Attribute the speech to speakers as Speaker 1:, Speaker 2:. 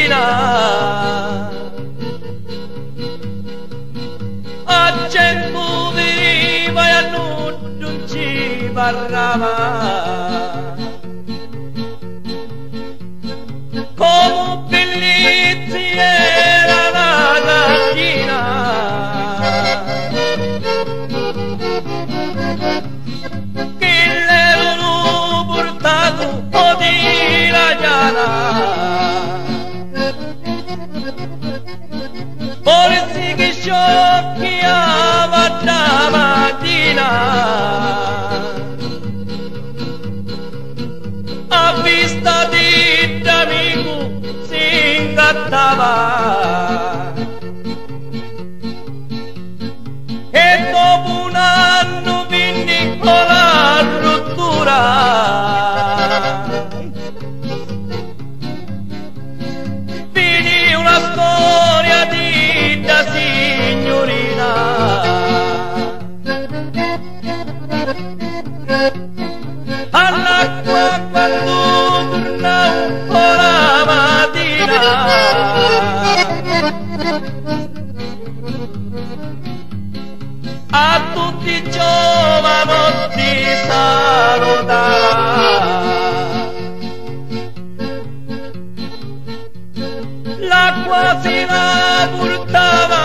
Speaker 1: mattina a cento veniva e a non ci parlava, come bellezza era la gallina, che l'avevano portato di la llana, forse che sciocchiava da mattina, a vista di amico si ingattava, e dopo un anno vinni con la rottura, finì una storia di da signorina, all'acqua quando tornavo la mattina, a tutti i giovanotti salutava, l'acqua si la portava